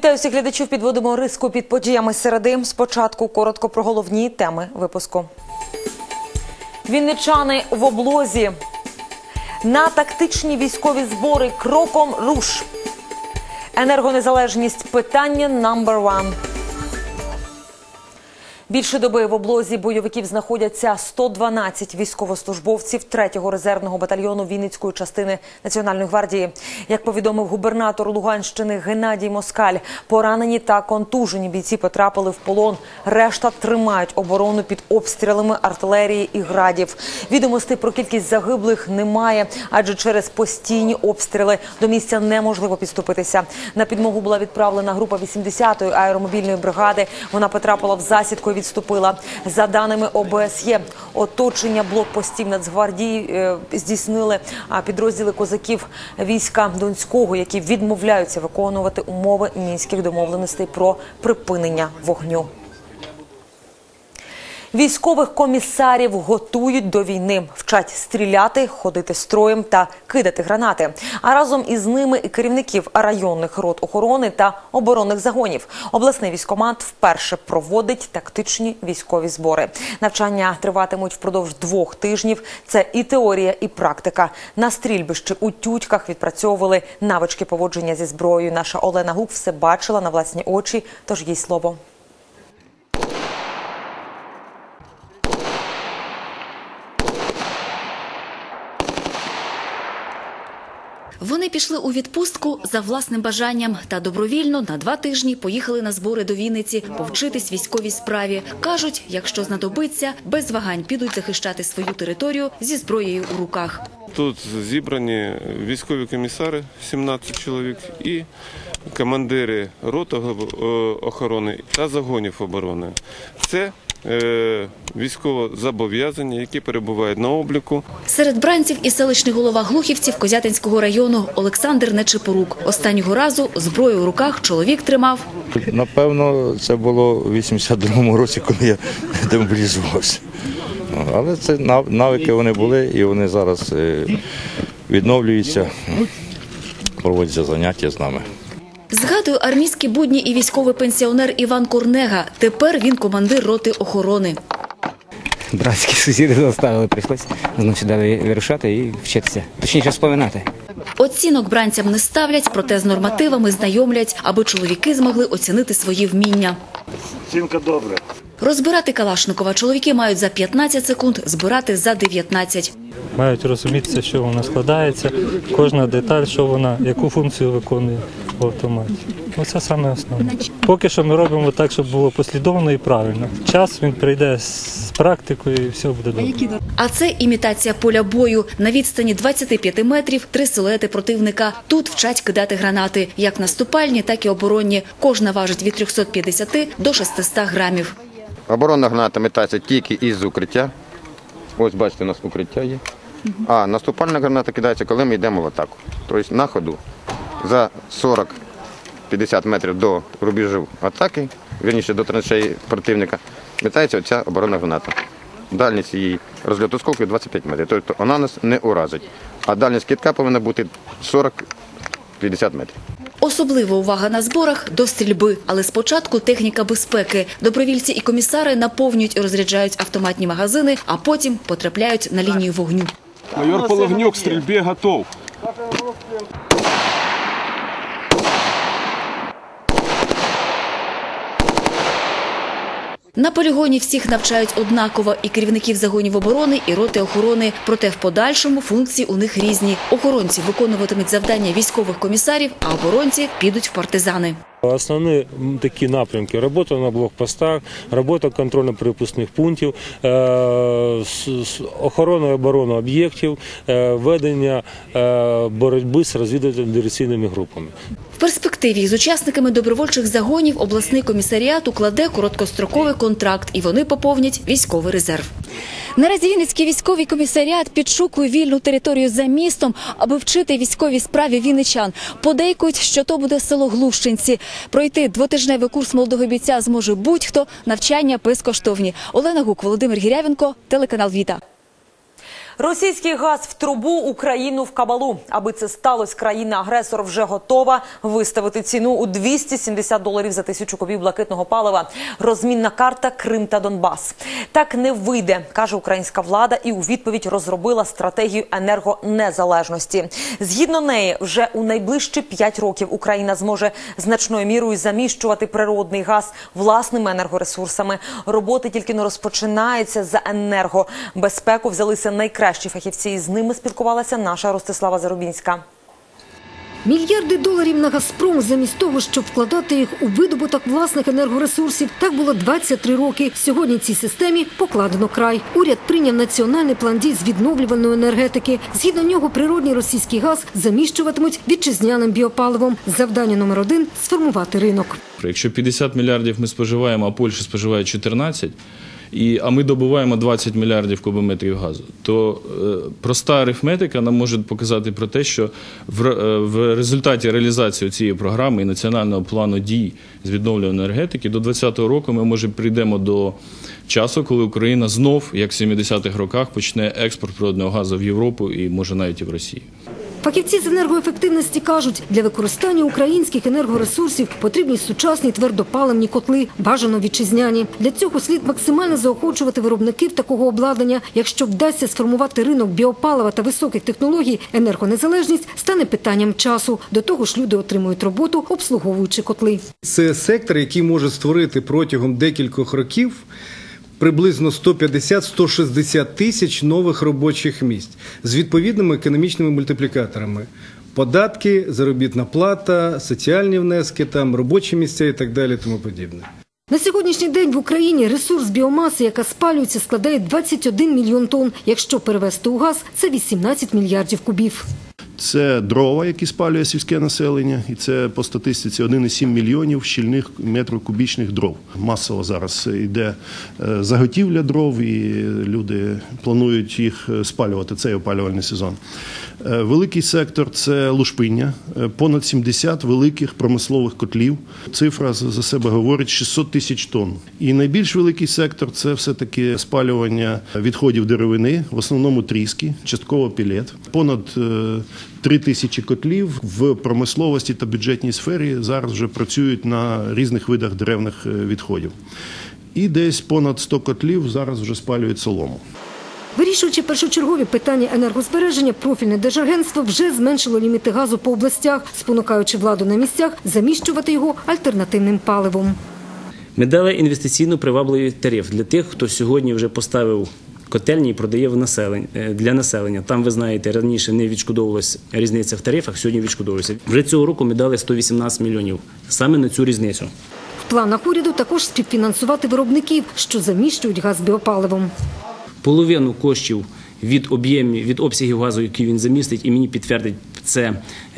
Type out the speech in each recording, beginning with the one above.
Вітаю всіх глядачів. Підводимо риску під подіями середи. Спочатку коротко про головні теми випуску. Вінничани в облозі. На тактичні військові збори кроком руш. Енергонезалежність – питання номер 1. Більше доби в облозі бойовиків знаходяться 112 військовослужбовців 3-го резервного батальйону Вінницької частини Національної гвардії. Як повідомив губернатор Луганщини Геннадій Москаль, поранені та контужені бійці потрапили в полон. Решта тримають оборону під обстрілами артилерії і градів. Відомостей про кількість загиблих немає, адже через постійні обстріли до місця неможливо підступитися. На підмогу була відправлена група 80-ї аеромобільної бригади. Вона потрапила в засідку і відступила. За даними ОБСЄ, оточення блокпостів Нацгвардії здійснили підрозділи козаків війська Донського, які відмовляються виконувати умови мінських домовленостей про припинення вогню. Військових комісарів готують до війни. Вчать стріляти, ходити строєм та кидати гранати. А разом із ними і керівників районних рот охорони та оборонних загонів. Обласний військкомат вперше проводить тактичні військові збори. Навчання триватимуть впродовж 2 тижнів. Це і теорія, і практика. На стрільбищі у Тютьках відпрацьовували навички поводження зі зброєю. Наша Олена Гук все бачила на власні очі, тож їй слово. Вони пішли у відпустку за власним бажанням та добровільно на 2 тижні поїхали на збори до Вінниці повчитись військовій справі. Кажуть, якщо знадобиться, без вагань підуть захищати свою територію зі зброєю у руках. Тут зібрані військові комісари, 17 чоловік, і командири рот охорони та загонів оборони. Це військовозобов'язані, які перебувають на обліку. Серед бранців і селищний голова Глухівців Козятинського району Олександр Нечипорук. Останнього разу зброю у руках чоловік тримав. Напевно, це було у 82-му році, коли я демобілізувався. Але це навики вони були і вони зараз відновлюються, проводяться заняття з нами. Згадує армійські будні і військовий пенсіонер Іван Корнега. Тепер він командир роти охорони. Братські сусіди заставили, прийшлося знову сюди вирушати і вчитися, точніше вспоминати. Оцінок бранцям не ставлять, проте з нормативами знайомлять, аби чоловіки змогли оцінити свої вміння. Оцінка добре. Розбирати Калашникова чоловіки мають за 15 секунд, збирати за 19. Мають розуміти, що вона складається, кожна деталь, що вона, яку функцію виконує в автоматі. Оце саме основне. Поки що ми робимо так, щоб було послідовно і правильно. Час він прийде з практикою і все буде добре. А це імітація поля бою. На відстані 25 метрів 3 силуети противника. Тут вчать кидати гранати. Як наступальні, так і оборонні. Кожна важить від 350 до 600 грамів. Оборонна граната метається тільки із укриття. Ось, бачите, у нас укриття є. А наступальна граната кидається, коли ми йдемо в атаку. Тобто на ходу. За 40-50 метрів до рубежу атаки, вірніше до траншеї противника, метається оця оборонна граната. Дальність її розльоту осколків 25 метрів. Тобто вона нас не уразить. А дальність кидка повинна бути 40-50 метрів. Особлива увага на зборах до стрільби. Але спочатку техніка безпеки. Добровільці і комісари наповнюють і розряджають автоматні магазини, а потім потрапляють на лінію вогню. Майор Половнюк к стрільбі готов. На полігоні всіх навчають однаково – і керівників загонів оборони, і роти охорони. Проте в подальшому функції у них різні. Охоронці виконуватимуть завдання військових комісарів, а оборонці підуть в партизани. Основні такі напрямки – робота на блокпостах, робота контрольно-перепускних пунктів, охорона і оборона об'єктів, ведення боротьби з розвідувально-диверсійними групами. В перспективі з учасниками добровольчих загонів обласний комісаріат укладе короткостроковий контракт, і вони поповнять військовий резерв. Наразі Вінницький військовий комісаріат підшукує вільну територію за містом, аби вчити військовій справі вінничан. Подейкують, що то буде село Глущенці. Пройти 2-тижневий курс молодого бійця зможе будь-хто, навчання безкоштовні. Олена Гук, Володимир Гірявенко, телеканал «Віта». Російський газ в трубу, Україну в кабалу. Аби це сталося, країна-агресор вже готова виставити ціну у $270 за 1000 кубів блакитного палива. Розмінна карта Крим та Донбас. Так не вийде, каже українська влада, і у відповідь розробила стратегію енергонезалежності. Згідно неї, вже у найближчі 5 років Україна зможе значною мірою заміщувати природний газ власними енергоресурсами. Роботи тільки не розпочинаються за енергобезпеку. Взялися найкращі фахівці, і з ними спілкувалася наша Ростислава Зарубінська. Мільярди доларів на «Газпром» замість того, щоб вкладати їх у видобуток власних енергоресурсів. Так було 23 роки. Сьогодні цій системі покладено край. Уряд прийняв національний план дій з відновлювальної енергетики. Згідно нього природний російський газ заміщуватимуть вітчизняним біопаливом. Завдання номер 1 – сформувати ринок. Якщо 50 мільярдів ми споживаємо, а Польща споживає 14, а ми добуваємо 20 мільярдів кубометрів газу, то проста арифметика нам може показати про те, що в результаті реалізації цієї програми і національного плану дій з відновлювальної енергетики до 2020 року ми, може, прийдемо до часу, коли Україна знов, як в 70-х роках, почне експорт природного газу в Європу і, може, навіть і в Росію. Фахівці з енергоефективності кажуть, для використання українських енергоресурсів потрібні сучасні твердопаливні котли, бажано вітчизняні. Для цього слід максимально заохочувати виробників такого обладнання. Якщо вдасться сформувати ринок біопалива та високих технологій, енергонезалежність стане питанням часу. До того ж, люди отримують роботу, обслуговуючи котли. Це сектор, який може створити протягом декількох років приблизно 150-160 тисяч нових робочих місць з відповідними економічними мультиплікаторами. Податки, заробітна плата, соціальні внески, робочі місця і так далі, тому подібне. На сьогоднішній день в Україні ресурс біомаси, яка спалюється, складає 21 мільйон тонн. Якщо перевести у газ, це 18 мільярдів кубів. Це дрова, які спалює сільське населення, і це по статистиці 1,7 мільйонів щільних метрів кубічних дров. Масово зараз йде заготівля дров, і люди планують їх спалювати, цей опалювальний сезон. Великий сектор – це лушпиння, понад 70 великих промислових котлів. Цифра за себе говорить 600 тисяч тонн. І найбільш великий сектор – це все-таки спалювання відходів деревини, в основному тріски, частково пелет. Понад 3 тисячі котлів в промисловості та бюджетній сфері зараз вже працюють на різних видах деревних відходів. І десь понад 100 котлів зараз вже спалюють солому. Вирішуючи першочергові питання енергозбереження, профільне Держагентство вже зменшило ліміти газу по областях, спонукаючи владу на місцях заміщувати його альтернативним паливом. Ми дали інвестиційно привабливий тариф для тих, хто сьогодні вже поставив котельні і продає для населення. Там, ви знаєте, раніше не відшкодовувалася різниця в тарифах, сьогодні відшкодовується. Вже цього року ми дали 118 мільйонів саме на цю різницю. В планах уряду також співфінансувати виробників, що заміщують газ біопаливом. Половину коштів від обсягів газу, які він замістить, і мені підтвердить це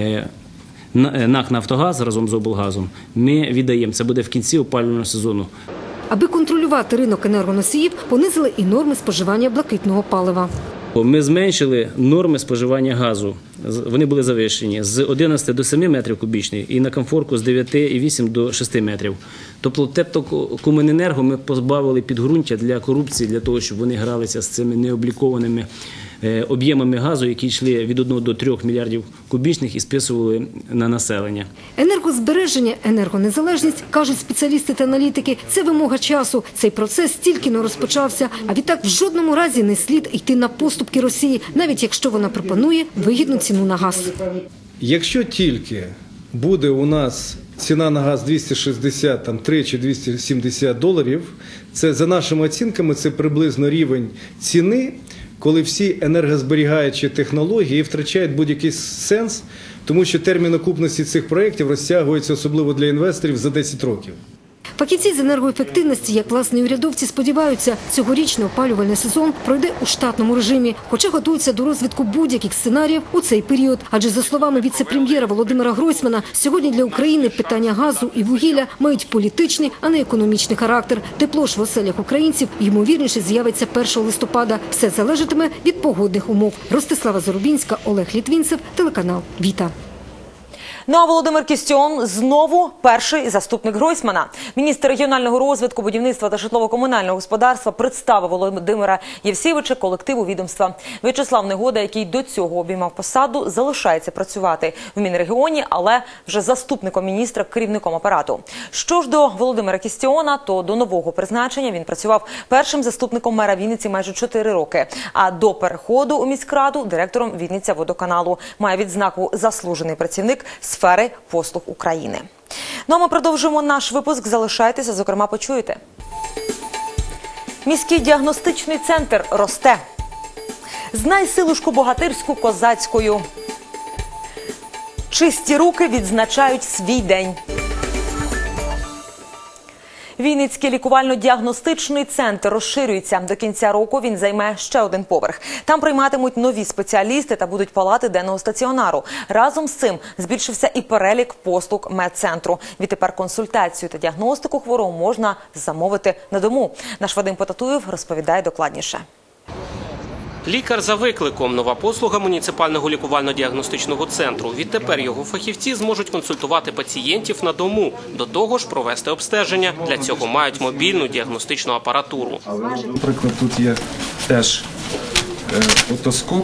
НАК «Нафтогаз» разом з облгазом, ми віддаємо. Це буде в кінці опалювального сезону. Аби контролювати ринок енергоносіїв, понизили і норми споживання блакитного палива. Ми зменшили норми споживання газу. Вони були завищені з 11 до 7 метрів кубічних і на комфорку з 9,8 до 6 метрів. Тобто Теплокомуненерго ми позбавили підґрунтя для корупції, для того, щоб вони гралися з цими необлікованими об'ємами газу, які йшли від 1 до 3 мільярдів кубічних і списували на населення. Енергозбереження, енергонезалежність, кажуть спеціалісти та аналітики, це вимога часу. Цей процес тільки не розпочався, а відтак в жодному разі не слід йти на поступки Росії, навіть якщо вона пропонує вигідну ціну на газ. Якщо тільки буде у нас ціна на газ 263 чи 270 доларів, це за нашими оцінками це приблизно рівень ціни, коли всі енергозберігаючі технології втрачають будь-який сенс, тому що термін окупності цих проєктів розтягується, особливо для інвесторів, за 10 років. Фахівці з енергоефективності, як власне урядовці, сподіваються, цьогорічний опалювальний сезон пройде у штатному режимі, хоча готуються до розвитку будь-яких сценаріїв у цей період. Адже, за словами віце-прем'єра Володимира Гройсмана, сьогодні для України питання газу і вугілля мають політичний, а не економічний характер. Тепло ж в оселях українців, ймовірніше, з'явиться 1 листопада. Все залежатиме від погодних умов. Ростислава Зарубінська, Олег Літвінцев, телеканал «Віта». Ну а Володимир Кістіон знову перший заступник Гройсмана. Міністр регіонального розвитку, будівництва та житлово-комунального господарства представив Володимира Євсєвича колективу відомства. В'ячеслав Негода, який до цього обіймав посаду, залишається працювати в Мінрегіоні, але вже заступником міністра, керівником апарату. Що ж до Володимира Кістіона, то до нового призначення він працював першим заступником мера Вінниці майже 4 роки. А до переходу у міськраду – директором Вінниця-водоканалу. Має відзнаку «Заслужений працівник сфери послуг України». Ну а ми продовжуємо наш випуск. Залишайтеся, зокрема, почуєте. Міський діагностичний центр росте. Знай силушку богатирську козацькою. Чисті руки відзначають свій день. Вінницький лікувально-діагностичний центр розширюється. До кінця року він займе ще один поверх. Там прийматимуть нові спеціалісти та будуть палати денного стаціонару. Разом з цим збільшився і перелік послуг медцентру. Відтепер консультацію та діагностику хворого можна замовити на дому. Наш Вадим Потатуєв розповідає докладніше. Лікар за викликом – нова послуга муніципального лікувально-діагностичного центру. Відтепер його фахівці зможуть консультувати пацієнтів на дому. До того ж, провести обстеження. Для цього мають мобільну діагностичну апаратуру. Наприклад, тут є теж отоскоп,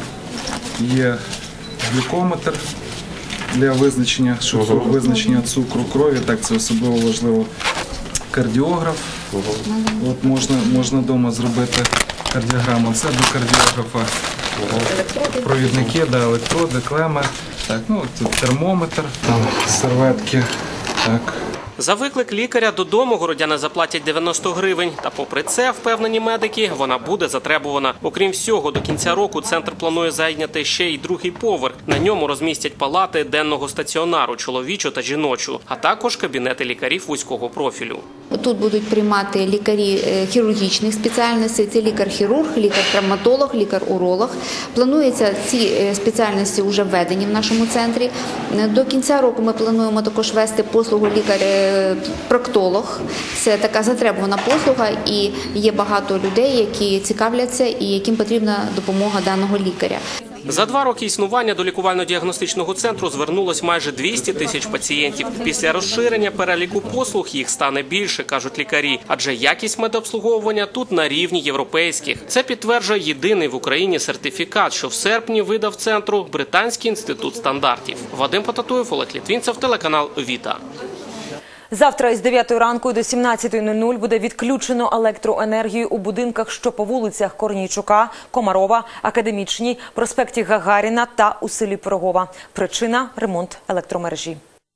є глюкометр для визначення, цукру крові. Так, це особливо важливо. Кардіограф. От можна вдома зробити кардіограму. Це до кардіографа провідники, електроди, клеми, термометр, серветки. Так. За виклик лікаря додому городяни заплатять 90 гривень. Та попри це, впевнені медики, вона буде затребувана. Окрім всього, до кінця року центр планує зайняти ще й другий поверх. На ньому розмістять палати денного стаціонару, чоловічу та жіночу, а також кабінети лікарів вузького профілю. Тут будуть приймати лікарі хірургічних спеціальностей, це лікар-хірург, лікар-травматолог, лікар-уролог. Планується ці спеціальності вже введені в нашому центрі. До кінця року ми плануємо також вести послугу лікар-проктолог. Це така затребувана послуга, і є багато людей, які цікавляться і яким потрібна допомога даного лікаря. За 2 роки існування до лікувально-діагностичного центру звернулось майже 200 тисяч пацієнтів. Після розширення переліку послуг їх стане більше, кажуть лікарі. Адже якість медобслуговування тут на рівні європейських. Це підтверджує єдиний в Україні сертифікат, що в серпні видав центру Британський інститут стандартів. Вадим Потатуєв, Олег Літвінцев, телеканал «Віта». Завтра із 9 ранку до 17:00 буде відключено електроенергію у будинках, що по вулицях Корнійчука, Комарова, Академічній, проспекті Гагаріна та у селі Пирогова. Причина – ремонт електромережі.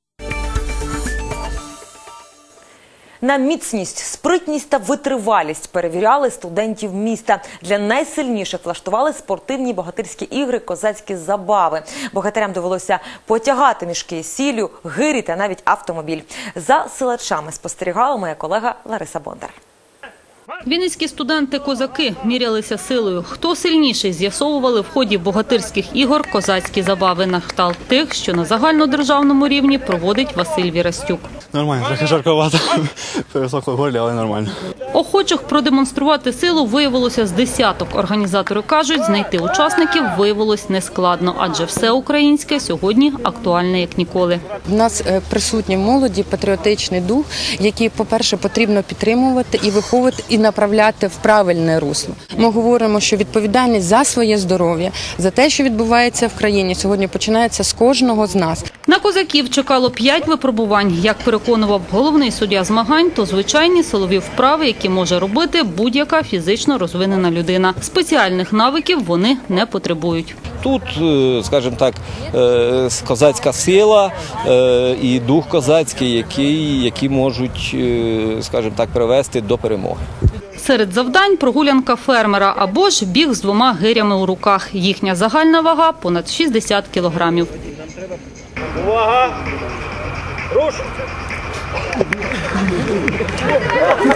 На міцність, спритність та витривалість перевіряли студентів міста. Для найсильніших влаштували спортивні богатирські ігри «Козацькі забави». Богатирям довелося потягати мішки з сіллю, гирі та навіть автомобіль. За силачами спостерігала моя колега Лариса Бондар. Вінницькі студенти-козаки мірялися силою. Хто сильніший, з'ясовували в ході богатирських ігор «Козацькі забави» на кшталт тих, що на загальнодержавному рівні проводить Василь Вірастюк. Нормально, трохи жарковато, пересохло в горлі, але нормально. Охочих продемонструвати силу виявилося з десяток. Організатори кажуть, знайти учасників виявилось нескладно, адже все українське сьогодні актуальне як ніколи. В нас присутній в молоді патріотичний дух, який, по-перше, потрібно підтримувати і виховувати, і направляти в правильне русло. Ми говоримо, що відповідальність за своє здоров'я, за те, що відбувається в країні, сьогодні починається з кожного з нас. На козаків чекало 5 випробувань. Як переконував головний суддя змагань, то звичайні силові вправи, які може робити будь-яка фізично розвинена людина. Спеціальних навиків вони не потребують. Тут, скажімо так, козацька сила і дух козацький, які можуть, скажімо так, привести до перемоги. Серед завдань – прогулянка фермера або ж біг з 2 гирями у руках. Їхня загальна вага – понад 60 кілограмів. Увага! Руш!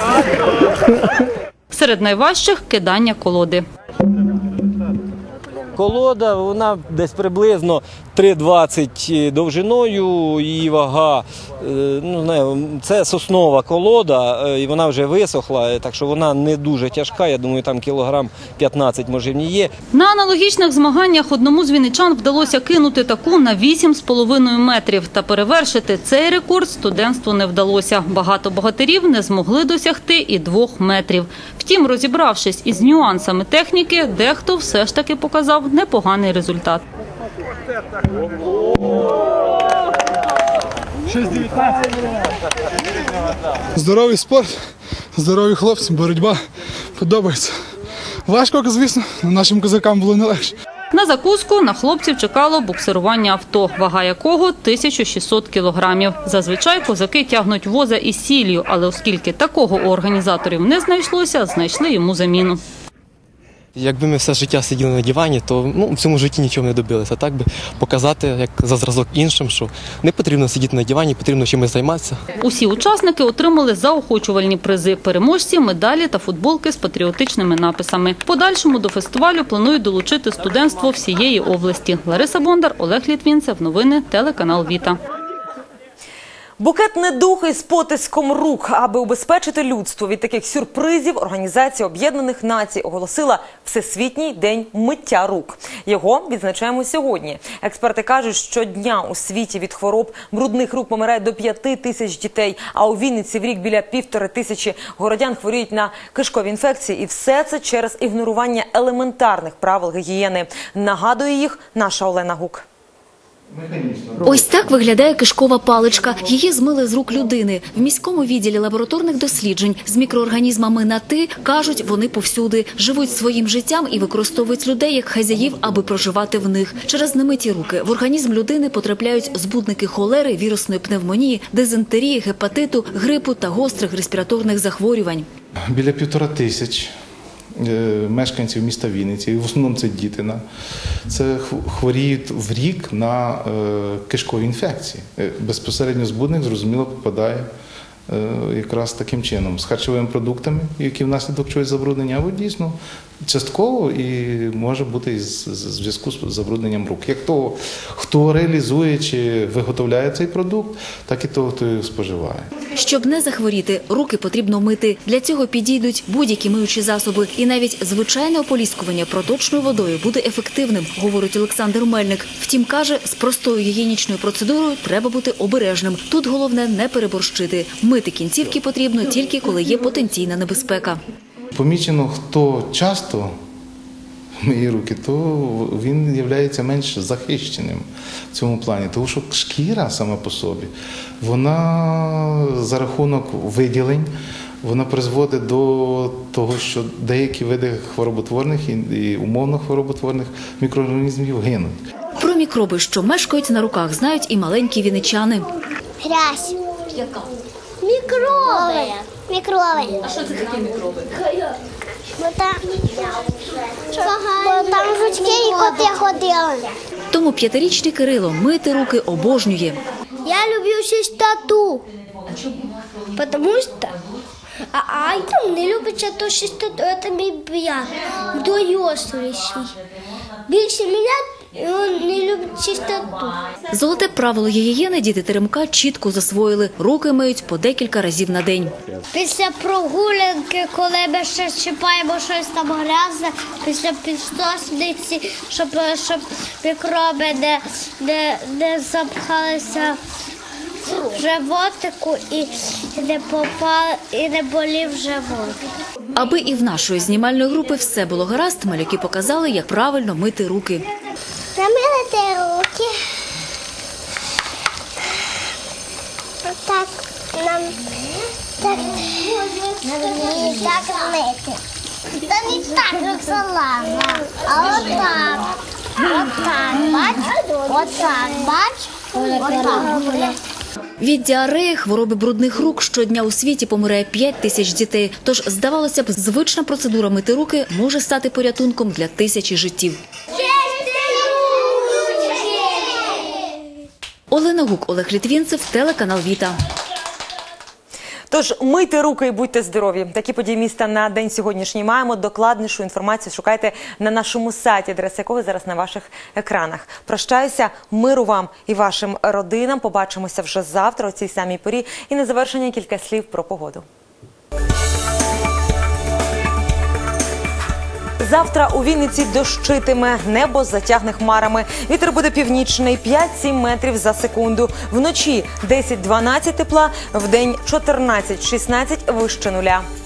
Серед найважчих – кидання колоди. колода, вона десь приблизно 3,20 довжиною, її вага, це соснова колода, і вона вже висохла, так що вона не дуже тяжка, я думаю, там кілограм 15, може, в ній є. На аналогічних змаганнях одному з вінничан вдалося кинути таку на 8,5 метрів. Та перевершити цей рекорд студентству не вдалося. Багато богатирів не змогли досягти і 2 метрів. Втім, розібравшись із нюансами техніки, дехто все ж таки показав непоганий результат. 6,19. Здоровий спорт, здорові хлопці, боротьба подобається. Важко, звісно, але нашим козакам було не легше. На закуску на хлопців чекало буксирування авто, вага якого 1600 кілограмів. Зазвичай козаки тягнуть воза із сіллю, але оскільки такого у організаторів не знайшлося, знайшли йому заміну. Якби ми все життя сиділи на дивані, то в цьому житті нічого не добилися. Так би показати, як за зразок іншим, що не потрібно сидіти на дивані, потрібно чимось займатися. Усі учасники отримали заохочувальні призи, переможці, медалі та футболки з патріотичними написами. В подальшому до фестивалю планують долучити студентство всієї області. Лариса Бондар, Олег Літвінцев. Новини, телеканал Віта. Букет недуг із потиском рук. Аби убезпечити людство від таких сюрпризів, Організація Об'єднаних Націй оголосила Всесвітній день миття рук. Його відзначаємо сьогодні. Експерти кажуть, що щодня у світі від хвороб брудних рук помирає до 5000 дітей, а у Вінниці в рік біля 1500 городян хворіють на кишкові інфекції. І все це через ігнорування елементарних правил гігієни. Нагадує їх наша Олена Гук. Ось так виглядає кишкова паличка. Її змили з рук людини. В міському відділі лабораторних досліджень з мікроорганізмами на «ти» кажуть, вони повсюди. Живуть своїм життям і використовують людей як хазяїв, аби проживати в них. Через немиті руки в організм людини потрапляють збудники холери, вірусної пневмонії, дизентерії, гепатиту, грипу та гострих респіраторних захворювань. Біля 1500 мешканців міста Вінниці, в основному це діти, це хворіють в рік на кишкові інфекції. Безпосередньо збудник, зрозуміло, попадає якраз таким чином, з харчовими продуктами, які внаслідок чогось забруднення, або дійсно частково і може бути в зв'язку з забрудненням рук. Як того, хто реалізує чи виготовляє цей продукт, так і того, хто його споживає. Щоб не захворіти, руки потрібно мити. Для цього підійдуть будь-які миючі засоби. І навіть звичайне ополіскування проточною водою буде ефективним, говорить Олександр Мельник. Втім, каже, з простою гігієнічною процедурою треба бути обережним. Тут головне не переборщити. Мити кінцівки потрібно тільки, коли є потенційна небезпека. Помічено, хто часто миє руки, то він є менш захищеним в цьому плані. Тому що шкіра сама по собі, вона за рахунок виділень, вона призводить до того, що деякі види хвороботворних і умовно хвороботворних мікроорганізмів гинуть. Про мікроби, що мешкають на руках, знають і маленькі вінничани. Грязь. Яка? Мікроби. Мікроби. А що це такі мікроби? Бо там жучки і коти ходили. Тому 5-річний Кирило мити руки обожнює. Я люблю чистоту. Потому что Артем не любить эту чистоту. Это мой брат, доросліший. Більше мене він не любить чистоту. Золоте правило гігієни діти Теремка чітко засвоїли. Руки миють по декілька разів на день. Після прогулянки, коли ми ще чіпаємо щось там грязне, після підстосниці, щоб мікроби не запхалися в животику і не болів живот. Аби і в нашої знімальної групи все було гаразд, малюки показали, як правильно мити руки. Намилити руки. Так мити. Та не так, як салами, а отак. Отак, бач? Від діареї, хвороби брудних рук щодня у світі помирає 5000 дітей. Тож, здавалося б, звична процедура мити руки може стати порятунком для тисячі життів. Олена Гук, Олег Літвінцев, телеканал Віта. Тож мийте руки і будьте здорові. Такі події міста на день сьогоднішній маємо. Докладнішу інформацію шукайте на нашому сайті, адреса якого зараз на ваших екранах. Прощаюся, миру вам і вашим родинам. Побачимося вже завтра о цій самій порі. І на завершення кілька слів про погоду. Завтра у Вінниці дощитиме, небо затягне хмарами. Вітер буде північний, 5-7 метрів за секунду. Вночі 10-12 тепла, вдень 14-16 вище нуля.